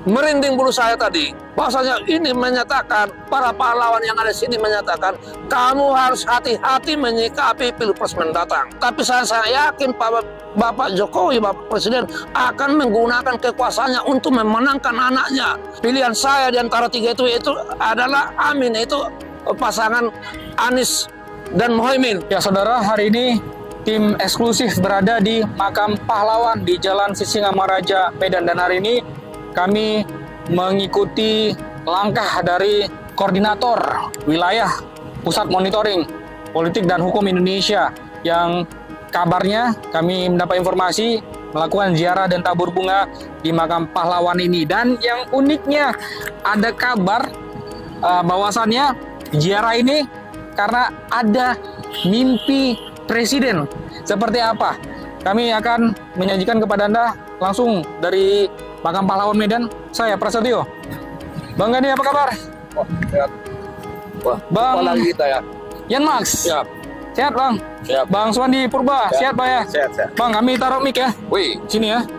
merinding bulu saya tadi. Bahwasanya ini menyatakan, para pahlawan yang ada di sini menyatakan, kamu harus hati-hati menyikapi Pilpres mendatang. Tapi saya yakin Bapak Jokowi, Bapak Presiden akan menggunakan kekuasaannya untuk memenangkan anaknya. Pilihan saya di antara tiga itu adalah Amin, itu pasangan Anies dan Muhaimin. Ya saudara, hari ini tim eksklusif berada di Makam Pahlawan di Jalan Sisingamaraja, Medan, dan hari ini kami mengikuti langkah dari Koordinator Wilayah Pusat Monitoring Politik dan Hukum Indonesia yang kabarnya kami mendapat informasi melakukan ziarah dan tabur bunga di Makam Pahlawan ini. Dan yang uniknya ada kabar bahwasannya ziarah ini karena ada mimpi presiden. Seperti apa? Kami akan menyajikan kepada Anda langsung dari Makam Pahlawan Medan. Saya Prasetyo. Bang Gani, apa kabar? Oh, sehat. Wah, Bang lagi kita ya. Yan Max. Siap. Sehat, Bang? Siap. Bang Suwandi Purba, Siap. sehat, Bang ya? Sehat. Bang, kami taruh mic ya. Wih. Sini ya.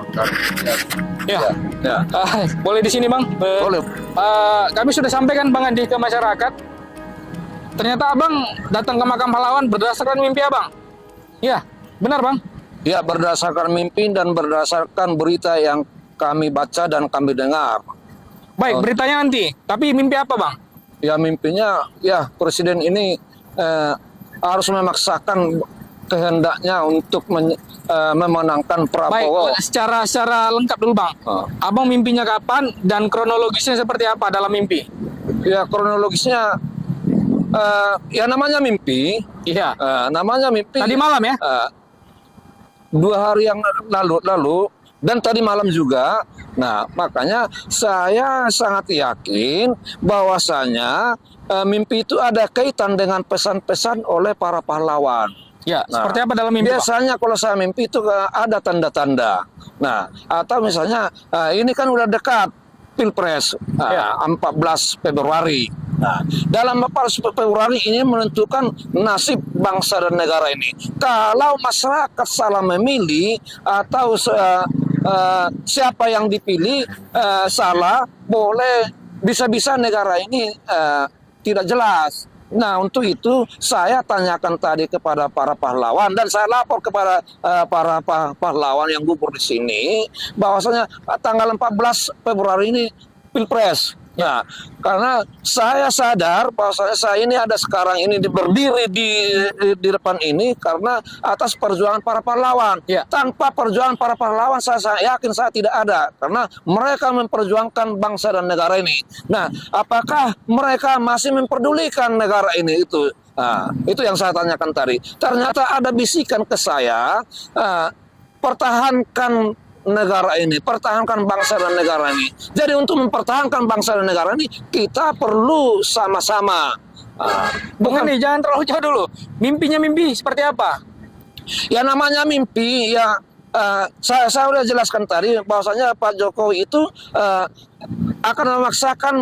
Ya. Ya. Boleh di sini, Bang? Boleh. Kami sudah sampaikan Bang Andi ke masyarakat. Ternyata Abang datang ke Makam Pahlawan berdasarkan mimpi Abang. Ya, benar, Bang? Ya, berdasarkan mimpi dan berdasarkan berita yang kami baca dan kami dengar. Baik, beritanya nanti. Tapi mimpi apa, Bang? Ya, mimpinya ya presiden ini harus memaksakan kehendaknya untuk memenangkan Prabowo. Baik, secara lengkap dulu, Bang. Abang mimpinya kapan dan kronologisnya seperti apa dalam mimpi? Ya, kronologisnya ya namanya mimpi. Iya. Namanya mimpi. Tadi malam ya? 2 hari yang lalu dan tadi malam juga. Nah, makanya saya sangat yakin bahwasanya mimpi itu ada kaitan dengan pesan-pesan oleh para pahlawan. Ya, Nah, seperti apa dalam mimpi, biasanya kalau saya mimpi itu ada tanda-tanda. Nah, atau misalnya ini kan udah dekat Pilpres, 14 Februari. Nah, dalam 14 Februari ini menentukan nasib bangsa dan negara ini. Kalau masyarakat salah memilih atau siapa yang dipilih salah, boleh bisa-bisa negara ini tidak jelas. Nah, untuk itu saya tanyakan tadi kepada para pahlawan dan saya lapor kepada para pahlawan yang gugur di sini bahwasanya tanggal 14 Februari ini Pilpres. Nah, karena saya sadar bahwasanya saya ini ada sekarang ini berdiri di depan ini karena atas perjuangan para pahlawan. Ya. Tanpa perjuangan para pahlawan saya yakin saya tidak ada karena mereka memperjuangkan bangsa dan negara ini. Nah, apakah mereka masih memperdulikan negara ini itu? Nah, itu yang saya tanyakan tadi. Ternyata ada bisikan ke saya, pertahankan negara ini, pertahankan bangsa dan negara ini. Jadi untuk mempertahankan bangsa dan negara ini kita perlu sama-sama. Bukan nih, jangan terlalu jauh dulu. Mimpinya mimpi seperti apa? Ya namanya mimpi ya. Saya sudah jelaskan tadi bahwasanya Pak Jokowi itu akan memaksakan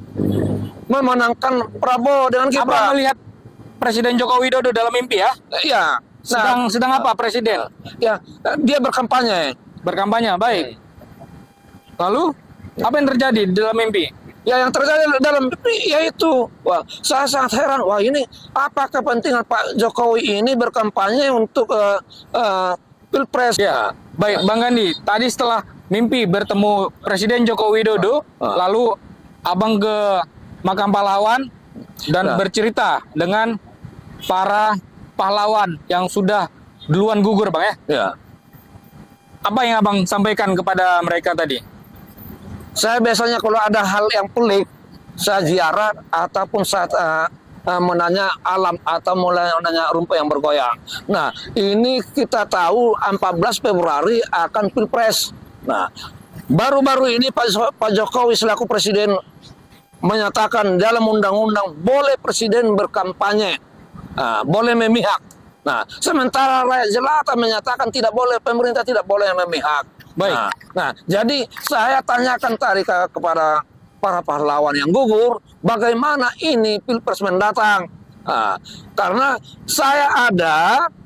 memenangkan Prabowo dengan Gibran. Abang melihat Presiden Joko Widodo dalam mimpi ya? Iya. Sedang apa Presiden? Ya, dia berkampanye. Berkampanye, baik. Lalu, apa yang terjadi di dalam mimpi? Ya, yang terjadi dalam mimpi yaitu, wah, saya sangat heran. Wah, ini apa kepentingan Pak Jokowi ini berkampanye untuk Pilpres? Ya, baik, Bang Gandhi. Tadi setelah mimpi bertemu Presiden Joko Widodo, lalu Abang ke Makam Pahlawan dan bercerita dengan para pahlawan yang sudah duluan gugur, Bang ya? Ya. Apa yang Abang sampaikan kepada mereka tadi? Saya biasanya kalau ada hal yang pelik, saya ziarah ataupun saya menanya alam atau mulai menanya rumput yang bergoyang. Nah, ini kita tahu 14 Februari akan Pilpres. Nah, baru-baru ini Pak Jokowi selaku presiden menyatakan dalam undang-undang boleh presiden berkampanye, boleh memihak. Nah, sementara rakyat jelata menyatakan tidak boleh, pemerintah tidak boleh memihak. Baik. Nah, jadi saya tanyakan tadi kepada para pahlawan yang gugur, bagaimana ini Pilpres mendatang? Karena saya ada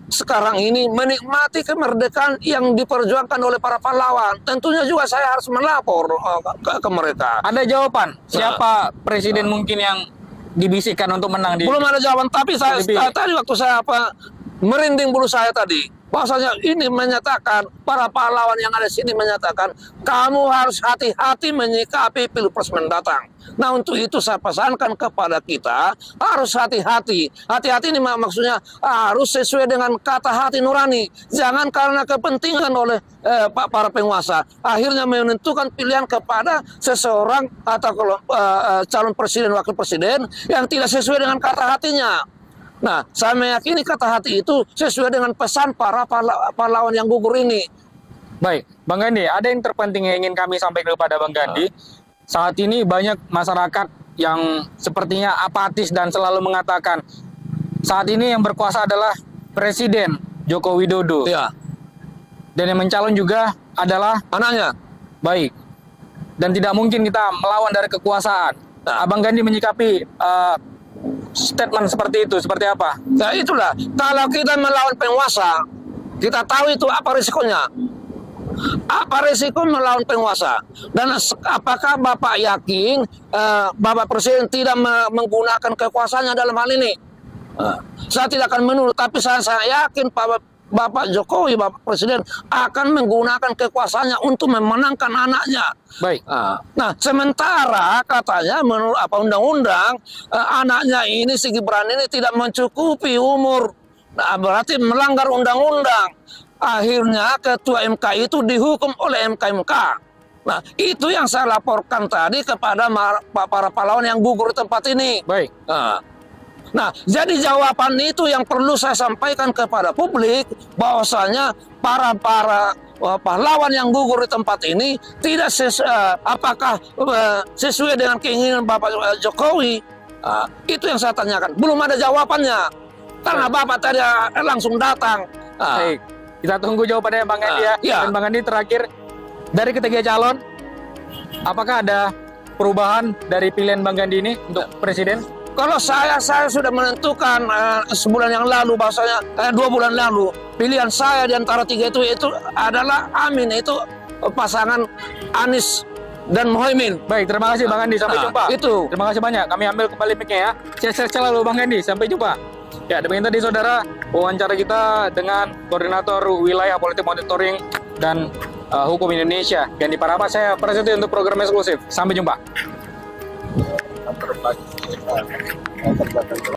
sekarang ini menikmati kemerdekaan yang diperjuangkan oleh para pahlawan. Tentunya juga saya harus melapor ke mereka. Ada jawaban siapa presiden mungkin yang dibisikkan untuk menang di? Belum ada jawaban, tapi saya tadi waktu saya merinding bulu saya tadi, bahwasanya ini menyatakan, para pahlawan yang ada di sini menyatakan, kamu harus hati-hati menyikapi Pilpres mendatang. Nah, untuk itu saya pesankan kepada kita, harus hati-hati. Hati-hati ini maksudnya harus sesuai dengan kata hati nurani. Jangan karena kepentingan oleh para penguasa, akhirnya menentukan pilihan kepada seseorang atau calon presiden, wakil presiden yang tidak sesuai dengan kata hatinya. Nah, saya meyakini kata hati itu sesuai dengan pesan para pahlawan yang gugur ini. Baik, Bang Gandhi, ada yang terpenting yang ingin kami sampaikan kepada Bang Gandhi. Saat ini banyak masyarakat yang sepertinya apatis dan selalu mengatakan saat ini yang berkuasa adalah Presiden Joko Widodo. Ya. Dan yang mencalon juga adalah Anaknya. baik. Dan tidak mungkin kita melawan dari kekuasaan. Nah. Abang Gandhi menyikapi statement seperti itu, seperti apa? Nah, itulah, kalau kita melawan penguasa, kita tahu itu apa risikonya. Apa risiko melawan penguasa? Dan apakah Bapak yakin Bapak Presiden tidak menggunakan kekuasaannya dalam hal ini? Saya tidak akan menurut, tapi saya yakin Bapak Jokowi, Bapak Presiden akan menggunakan kekuasaannya untuk memenangkan anaknya. Baik. Nah, sementara katanya menurut undang-undang, anaknya ini, si Gibran ini tidak mencukupi umur. Nah, berarti melanggar undang-undang. Akhirnya ketua MK itu dihukum oleh MK. Nah, itu yang saya laporkan tadi kepada para pahlawan yang gugur di tempat ini. Baik. Nah, jadi jawaban itu yang perlu saya sampaikan kepada publik, bahwasanya para pahlawan yang gugur di tempat ini tidak apakah sesuai dengan keinginan Bapak Jokowi. Itu yang saya tanyakan. Belum ada jawabannya. Karena Bapak tadi langsung datang. Baik. Kita tunggu jawabannya Bang Gandhi ya. Dan Bang Gandhi terakhir, dari ketiga calon, apakah ada perubahan dari pilihan Bang Gandhi ini untuk presiden? Kalau saya sudah menentukan sebulan yang lalu, bahwasanya 2 bulan lalu, pilihan saya di antara 3 itu adalah Amin, itu pasangan Anies dan Muhaimin. Baik, terima kasih Bang Gandhi, sampai jumpa. Itu. Terima kasih banyak, kami ambil kembali mic-nya ya. Sukses selalu Bang Gandhi, sampai jumpa. Ya, demikian tadi saudara wawancara kita dengan Koordinator Wilayah Politik Monitoring dan Hukum Indonesia, Gandhi Parapa. Saya Prasetyo untuk program eksklusif. Sampai jumpa.